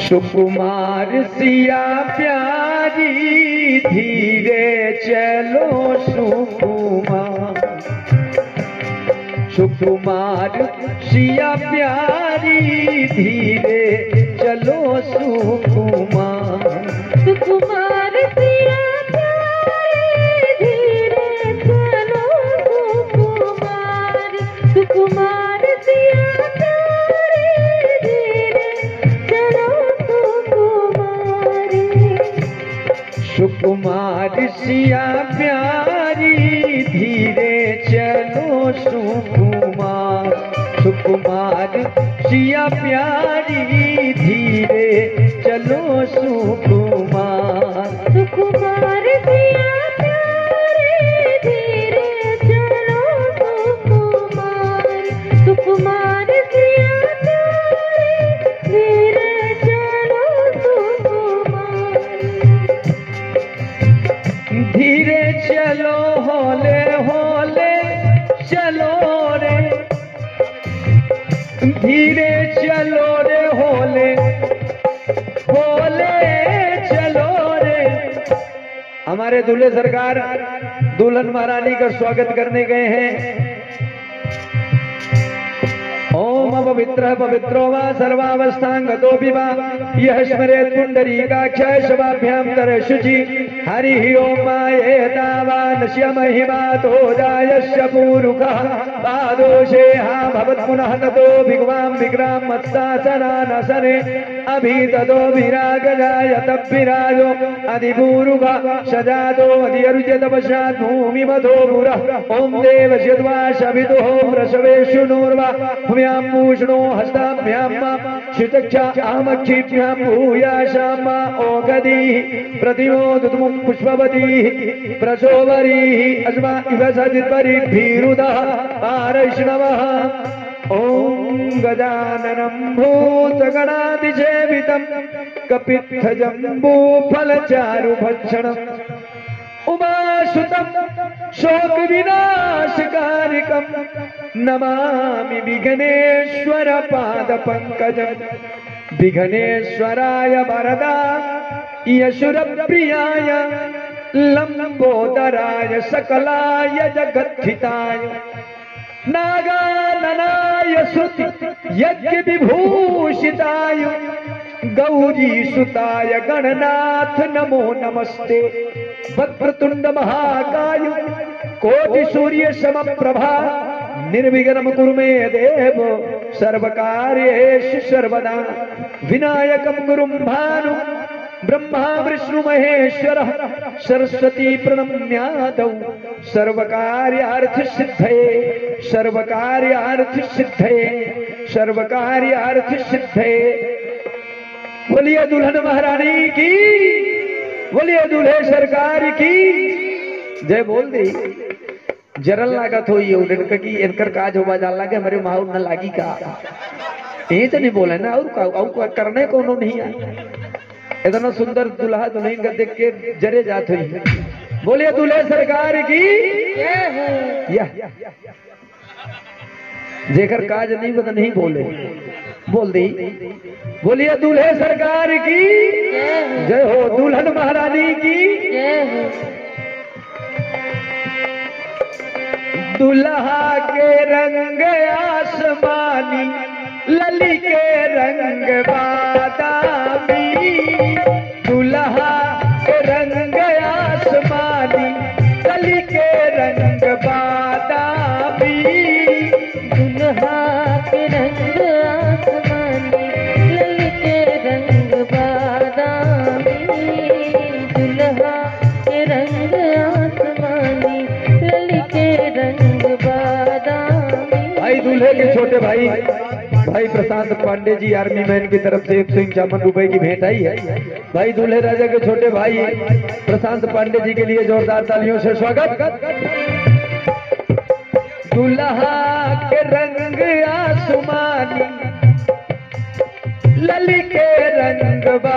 सुकुमार सिया प्यारी धीरे चलो सुकुमार, सुकुमार सिया प्यारी धीरे चलो सुकुमार, सुकुमार सिया प्यारी धीरे चलो सुकुमार, सुकुमार सिया सुकुमार सिया प्यारी धीरे चलो सुकुमार, सुकुमार सिया प्यारी धीरे चलो सुकुमार, सुकुमार सिया प्यारी धीरे चलो सुकुमार, सुकुमार सिया प्यारी धीरे चलो सुकुमार, धीरे चलो होले होले चलो रे, धीरे चलो रे होले होले चलो रे। हमारे दूल्हे सरकार दुल्हन महारानी का स्वागत करने गए हैं। ओम पवित्र पवित्रो वा सर्वावस्थांगतो विवा यह स्मरेत् पुंडरीकाक्षः शवाभ्यां करे शुचि हरि ओम एतावानस्य महिमातो जायस्य पूरुखः पादोषे हा भवत् पुनः ततो भिग्वां विग्राम मत्सासनानसने अभिततो विरागजाय तद्विराजो अधिपूरुखः सजातो अधिरुच्य तपस्यात् भूमिमधो पुरः ओम देवस्य द्वा शवितुः प्रसवेषु नूर्वा भूम्यां पूष्णो हस्ताभ्यां शुचक्षा अहमक्षिभ्यां भूयाशां ओगदीः प्रतिमोदुतमुं पुष्पवतीः प्रसोवरीः अस्मा इव सजिद्वरिभिरुदः पारैष्णवः ओम गजाननं भूतगणाधिसेवितं कपित्थजम्बूफलचारुभक्षणम् उमासुतं शोकविनाशकारिकं नमामि विघ्नेश्वर पादपङ्कजम् विघ्नेश्वराय वरदा यशुरप्रियाय लंबोदराय सकलाय जगद्धिताय नागाननाय श्रुति यज्ञ विभूषिताय गौरी सुताय गणनाथ नमो नमस्ते वक्रतुंड महाकाय कोटि सूर्य समप्रभा निर्विघ्नं कुरु मे देव सर्वकार्येषु सर्वदा विनायकं गुरुं भानु ब्रह्मा विष्णु महेश्वरः सरस्वती प्रणम्यादौ सर्वकार्यार्थ सिद्धये सर्वकार्यार्थ सिद्धये सर्वकार्यार्थ सिद्धये। बोलिए दुल्हन महारानी की, बोलिए दूल्हे सरकार की जय। बोल दी जरल लागत हो उनका की इनकर काज होवा जा लागे हमारे माहौल न लागी का ये तो नहीं बोले ना और करने को नहीं है। इतना सुंदर दुल्हा दुल्हन का देख के जरे जात हुई। बोलिए दूल्हे सरकार की जेकर काज नहीं बता नहीं बोले बोल दी। बोलिए दूल्हे सरकार की जय हो, दुल्हन महारानी की जय हो। दुल्हा के रंग आसमानी लली के रंग बादामी, दुल्हा के रंग आसमानी लली के रंग बादामी, दुल्हा के रंग आसमानी लली के रंग बादामी, दुल्हा के रंग आसमानी लली के रंग बादामी। भाई दूल्हे के छोटे भाई भाई प्रशांत पांडे जी आर्मी मैन की तरफ से 151 रुपए की भेंट आई है। भाई दूल्हे राजा के छोटे भाई प्रशांत पांडे जी के लिए जोरदार तालियों से स्वागत। दुल्हा के रंग आसमानी लली के रंग